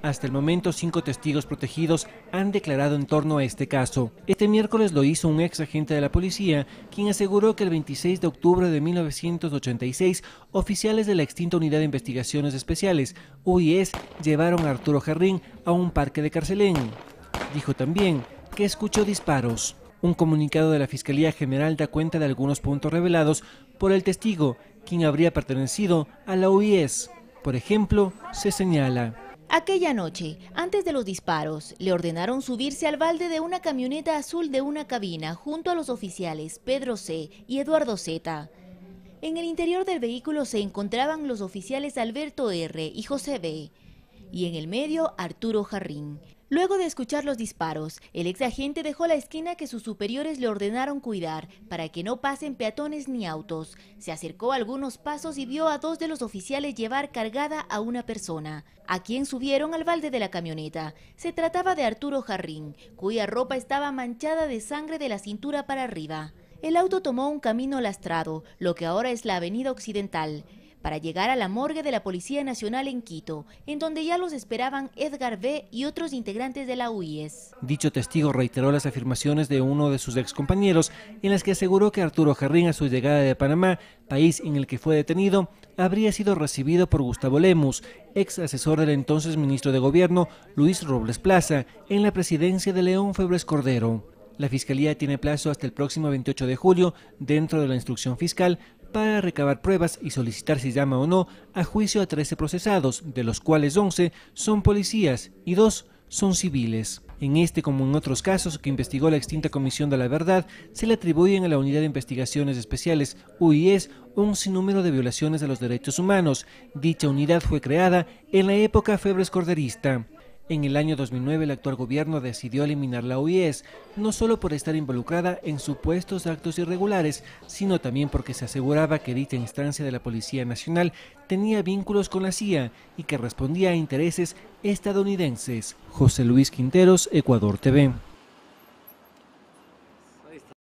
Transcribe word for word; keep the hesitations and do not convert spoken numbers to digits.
Hasta el momento, cinco testigos protegidos han declarado en torno a este caso. Este miércoles lo hizo un ex agente de la policía, quien aseguró que el veintiséis de octubre de mil novecientos ochenta y seis, oficiales de la extinta Unidad de Investigaciones Especiales, U I E S, llevaron a Arturo Jarrín a un parque de Carcelén. Dijo también que escuchó disparos. Un comunicado de la Fiscalía General da cuenta de algunos puntos revelados por el testigo, quien habría pertenecido a la U I E S. Por ejemplo, se señala: aquella noche, antes de los disparos, le ordenaron subirse al balde de una camioneta azul de una cabina junto a los oficiales Pedro C. y Eduardo Z. En el interior del vehículo se encontraban los oficiales Alberto R. y José B. y en el medio Arturo Jarrín. Luego de escuchar los disparos, el ex agente dejó la esquina que sus superiores le ordenaron cuidar para que no pasen peatones ni autos. Se acercó a algunos pasos y vio a dos de los oficiales llevar cargada a una persona, a quien subieron al balde de la camioneta. Se trataba de Arturo Jarrín, cuya ropa estaba manchada de sangre de la cintura para arriba. El auto tomó un camino lastrado, lo que ahora es la Avenida Occidental, para llegar a la morgue de la Policía Nacional en Quito, en donde ya los esperaban Edgar B. y otros integrantes de la U I E S. Dicho testigo reiteró las afirmaciones de uno de sus excompañeros, en las que aseguró que Arturo Jarrín, a su llegada de Panamá, país en el que fue detenido, habría sido recibido por Gustavo Lemus, ex asesor del entonces ministro de Gobierno Luis Robles Plaza, en la presidencia de León Febres Cordero. La Fiscalía tiene plazo hasta el próximo veintiocho de julio, dentro de la instrucción fiscal, para recabar pruebas y solicitar si llama o no a juicio a trece procesados, de los cuales once son policías y dos son civiles. En este, como en otros casos que investigó la extinta Comisión de la Verdad, se le atribuyen a la Unidad de Investigaciones Especiales, U I E S, un sinnúmero de violaciones a los derechos humanos. Dicha unidad fue creada en la época febres corderista. En el año dos mil nueve, el actual gobierno decidió eliminar la U I E S, no solo por estar involucrada en supuestos actos irregulares, sino también porque se aseguraba que dicha instancia de la Policía Nacional tenía vínculos con la C I A y que respondía a intereses estadounidenses. José Luis Quinteros, Ecuador T V.